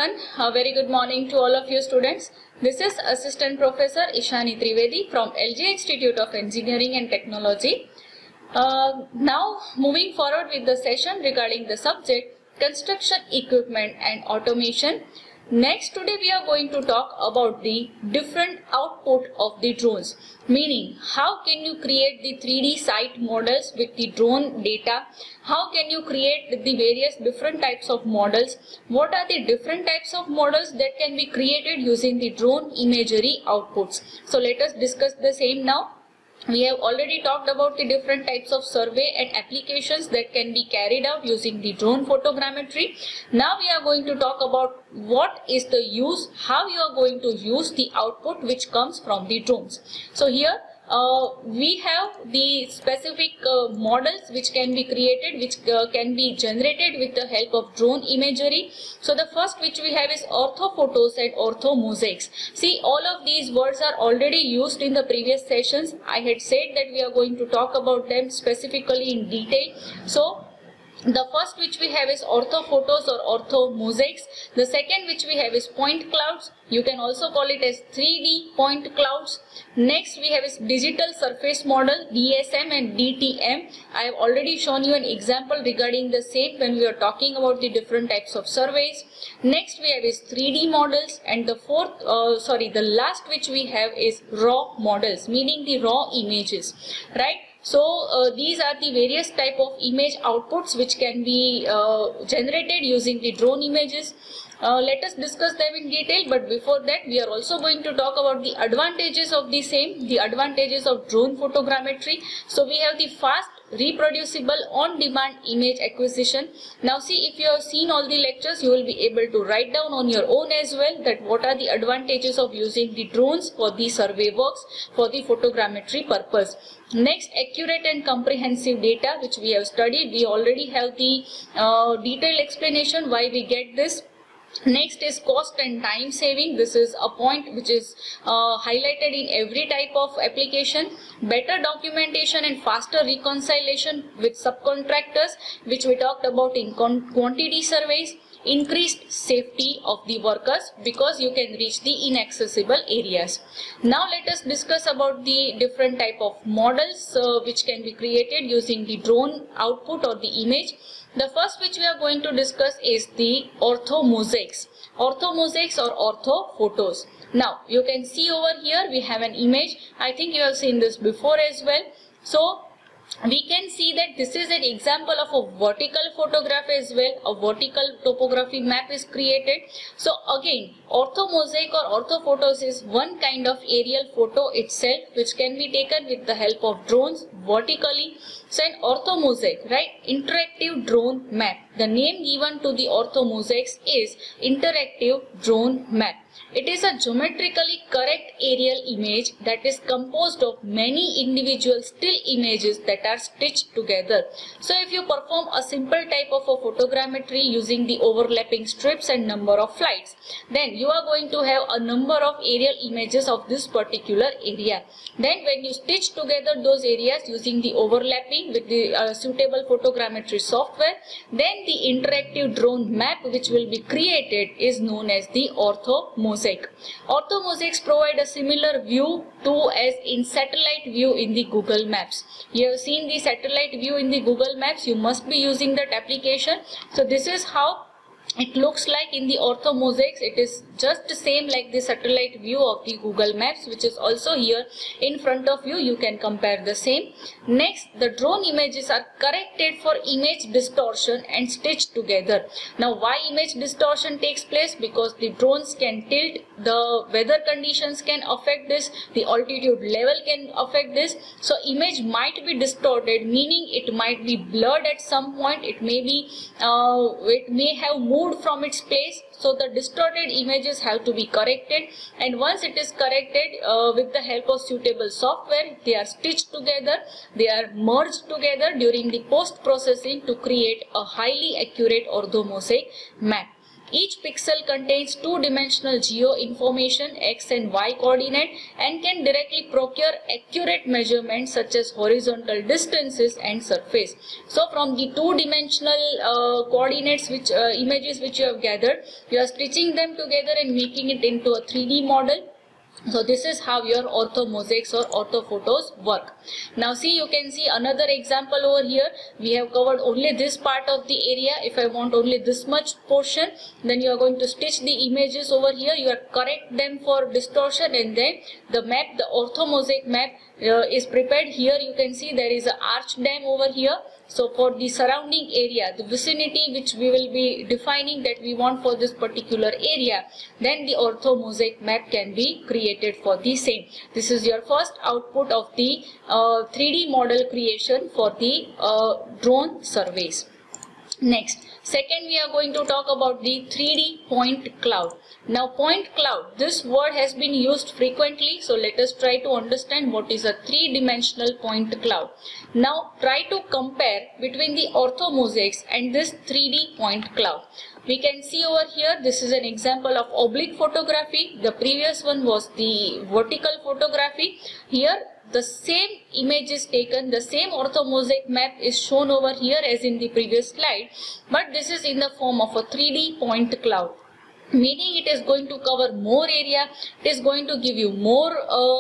everyone. A very good morning to all of you students. This is Assistant Professor Ishani Trivedi from LG Institute of Engineering and Technology. Now moving forward with the session regarding the subject Construction Equipment and Automation. Next, today we are going to talk about the different output of the drones, meaning how can you create the 3D site models with the drone data, how can you create the various different types of models, what are the different types of models that can be created using the drone imagery outputs. So let us discuss the same now. We have already talked about the different types of survey and applications that can be carried out using the drone photogrammetry. Now we are going to talk about what is the use, how you are going to use the output which comes from the drones. So here we have the specific models which can be created, which can be generated with the help of drone imagery. So the first which we have is orthophotos and orthomosaics. See, all of these words are already used in the previous sessions. I had said that we are going to talk about them specifically in detail. So the first which we have is orthophotos or orthomosaics. The second which we have is point clouds. You can also call it as 3D point clouds. Next we have is digital surface model, DSM and DTM. I have already shown you an example regarding the same when we are talking about the different types of surveys. Next we have is 3D models, and the the last which we have is raw models, meaning the raw images, right? So these are the various type of image outputs which can be generated using the drone images. Let us discuss them in detail, but before that we are also going to talk about the advantages of the same, the advantages of drone photogrammetry. So we have the fast, reproducible, on-demand image acquisition. Now see, if you have seen all the lectures, you will be able to write down on your own as well that what are the advantages of using the drones for the survey works, for the photogrammetry purpose. Next, accurate and comprehensive data which we have studied. We already have the detailed explanation why we get this. Next is cost and time saving. This is a point which is highlighted in every type of application. Better documentation and faster reconciliation with subcontractors, which we talked about in quantity surveys. Increased safety of the workers because you can reach the inaccessible areas. Now let us discuss about the different type of models which can be created using the drone output or the image. The first which we are going to discuss is the orthomosaics. Orthomosaics or orthophotos. Now you can see over here we have an image. I think you have seen this before as well. So we can see that this is an example of a vertical photograph as well. A vertical topography map is created. So again, orthomosaic or orthophotos is one kind of aerial photo itself which can be taken with the help of drones vertically. So an orthomosaic, right? Interactive drone map. The name given to the orthomosaics is interactive drone map. It is a geometrically correct aerial image that is composed of many individual still images that are stitched together. So if you perform a simple type of a photogrammetry using the overlapping strips and number of flights, then you are going to have a number of aerial images of this particular area. Then when you stitch together those areas using the overlapping with the suitable photogrammetry software, then the interactive drone map which will be created is known as the orthomosaic. Orthomosaics provide a similar view to as in satellite view in the Google Maps. You have seen the satellite view in the Google Maps. You must be using that application. So this is how it looks like in the orthomosaics. It is just the same like the satellite view of the Google Maps, which is also here in front of you. You can compare the same. Next, the drone images are corrected for image distortion and stitched together. Now why image distortion takes place? Because the drones can tilt, the weather conditions can affect this, the altitude level can affect this. So image might be distorted, meaning it might be blurred at some point. It may be it may have moved from its place. So the distorted images have to be corrected, and once it is corrected with the help of suitable software, they are stitched together, they are merged together during the post processing to create a highly accurate orthomosaic map. Each pixel contains two-dimensional geo information, x and y coordinate, and can directly procure accurate measurements such as horizontal distances and surface. So from the two-dimensional coordinates images which you have gathered, you are stitching them together and making it into a 3D model. So this is how your orthomosaics or orthophotos work. Now see, you can see another example over here. We have covered only this part of the area. If I want only this much portion, then you are going to stitch the images over here. You are correct them for distortion, and then the map, the orthomosaic map is prepared. Here you can see there is an arch dam over here. So for the surrounding area, the vicinity which we will be defining that we want for this particular area, then the orthomosaic map can be created for the same. This is your first output of the 3D model creation for the drone surveys. Next, second, we are going to talk about the 3D point cloud. Now point cloud, this word has been used frequently, so let us try to understand what is a three-dimensional point cloud. Now try to compare between the orthomosaics and this 3D point cloud. We can see over here, this is an example of oblique photography. The previous one was the vertical photography. Here the same image is taken, the same orthomosaic map is shown over here as in the previous slide, but this is in the form of a 3D point cloud. Meaning it is going to cover more area, it is going to give you more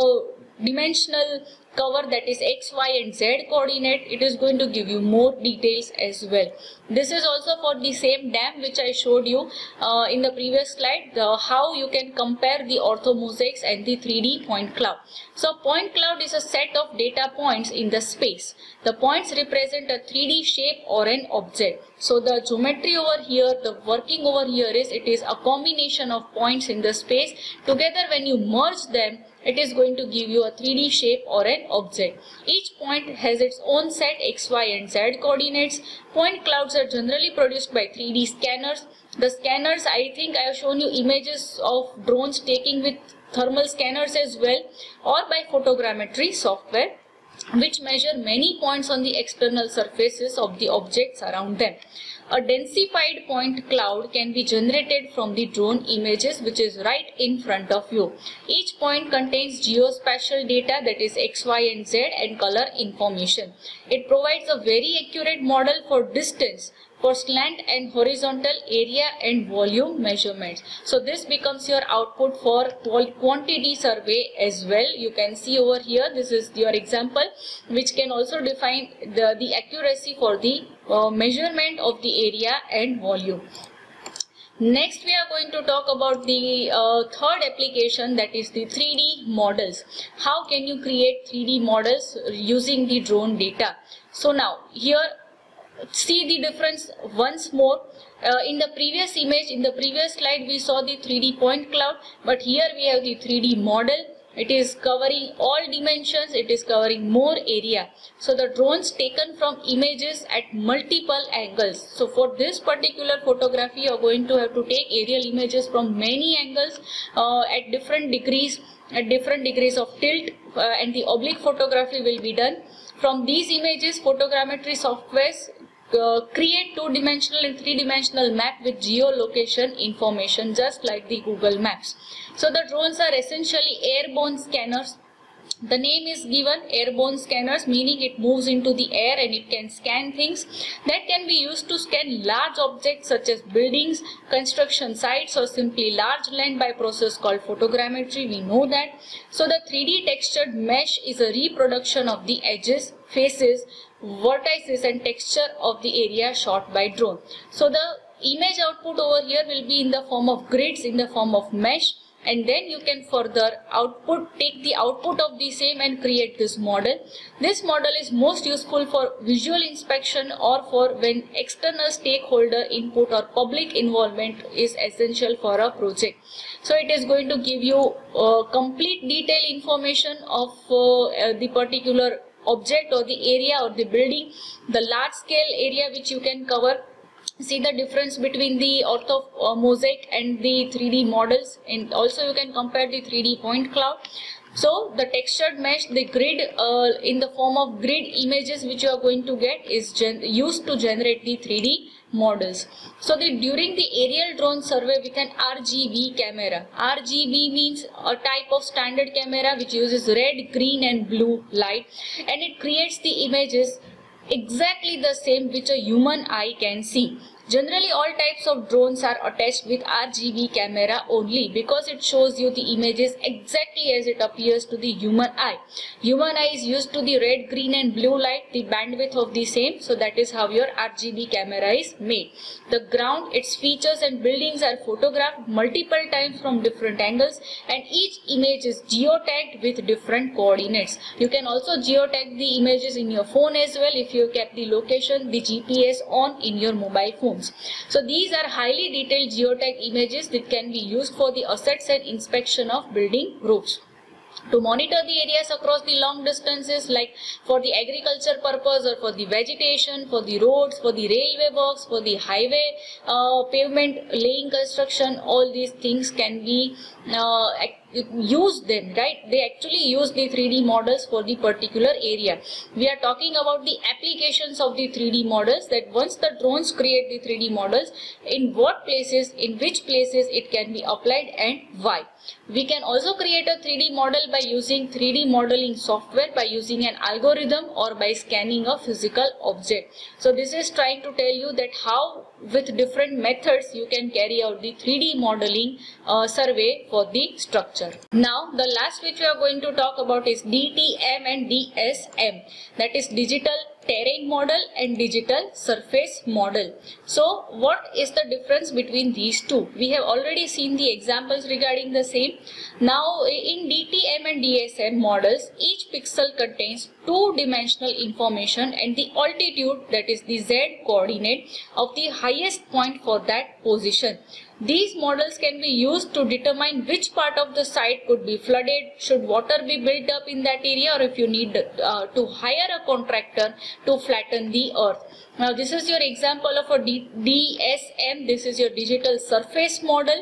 dimensional cover, that is x, y and z coordinate. It is going to give you more details as well. This is also for the same dam which I showed you in the previous slide, how you can compare the orthomosaics and the 3D point cloud. So point cloud is a set of data points in the space. The points represent a 3D shape or an object. So the geometry over here, the working over here is, it is a combination of points in the space. Together when you merge them, it is going to give you a 3D shape or an object. Each point has its own set x, y and z coordinates. Point clouds are generally produced by 3D scanners. The scanners, I think I have shown you images of drones taking with thermal scanners as well, or by photogrammetry software, which measure many points on the external surfaces of the objects around them. A densified point cloud can be generated from the drone images which is right in front of you. Each point contains geospatial data, that is x, y and z, and color information. It provides a very accurate model for distance, for slant and horizontal area and volume measurements. So this becomes your output for quantity survey as well. You can see over here, this is your example which can also define the accuracy for the measurement of the area and volume. Next we are going to talk about the third application, that is the 3D models. How can you create 3D models using the drone data? So now here, see the difference once more. In the previous image, in the previous slide, we saw the 3D point cloud, but here we have the 3D model. It is covering all dimensions, it is covering more area. So the drones taken from images at multiple angles. So for this particular photography, you are going to have to take aerial images from many angles at different degrees of tilt, and the oblique photography will be done. From these images, photogrammetry softwares create two-dimensional and three-dimensional map with geolocation information, just like the Google Maps. So the drones are essentially airborne scanners. The name is given, airborne scanners, meaning it moves into the air and it can scan things that can be used to scan large objects such as buildings, construction sites, or simply large land by process called photogrammetry. We know that. So the 3D textured mesh is a reproduction of the edges, faces, vertices and texture of the area shot by drone. So the image output over here will be in the form of grids, in the form of mesh, and then you can further take the output of the same and create this model. This model is most useful for visual inspection or for when external stakeholder input or public involvement is essential for a project. So it is going to give you complete detailed information of the particular object or the area or the building, the large scale area which you can cover. See the difference between the orthomosaic and the 3D models, and also you can compare the 3D point cloud. So the textured mesh, the grid in the form of grid images which you are going to get is used to generate the 3D models. So during the aerial drone survey with an RGB camera. RGB means a type of standard camera which uses red, green and blue light, and it creates the images exactly the same which a human eye can see. Generally, all types of drones are attached with RGB camera only because it shows you the images exactly as it appears to the human eye. Human eye is used to the red, green and blue light, the bandwidth of the same. So that is how your RGB camera is made. The ground, its features and buildings are photographed multiple times from different angles, and each image is geotagged with different coordinates. You can also geotag the images in your phone as well if you kept the location, the GPS on in your mobile phone. So these are highly detailed geotag images that can be used for the assets and inspection of building roofs. To monitor the areas across the long distances, like for the agriculture purpose or for the vegetation, for the roads, for the railway works, for the highway pavement laying construction, all these things can be use them, right? They actually use the 3D models for the particular area. We are talking about the applications of the 3D models, that once the drones create the 3D models, in what places, in which places it can be applied and why. We can also create a 3D model by using 3D modeling software, by using an algorithm or by scanning a physical object. So this is trying to tell you that how with different methods you can carry out the 3D modeling survey for the structure. Now the last which we are going to talk about is DTM and DSM, that is digital terrain model and digital surface model. So what is the difference between these two? We have already seen the examples regarding the same. Now in DTM and DSM models, each pixel contains two-dimensional information and the altitude, that is the Z coordinate of the highest point for that position. These models can be used to determine which part of the site could be flooded, should water be built up in that area, or if you need to hire a contractor to flatten the earth. Now this is your example of a DSM, this is your digital surface model.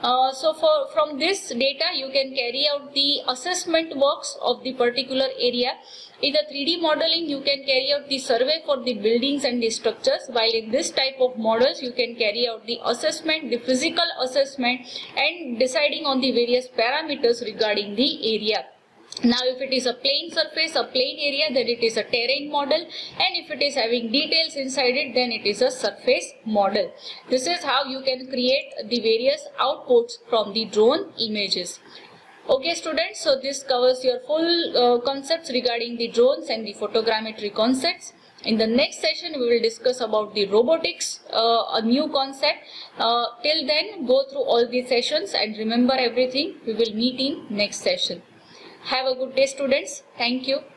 So from this data you can carry out the assessment works of the particular area. In the 3D modeling, you can carry out the survey for the buildings and the structures, while in this type of models, you can carry out the assessment, the physical assessment, and deciding on the various parameters regarding the area. Now if it is a plain surface, a plain area, then it is a terrain model, and if it is having details inside it, then it is a surface model. This is how you can create the various outputs from the drone images. Okay students, so this covers your full concepts regarding the drones and the photogrammetry concepts. In the next session, we will discuss about the robotics, a new concept. Till then, go through all these sessions and remember everything. We will meet in next session. Have a good day students. Thank you.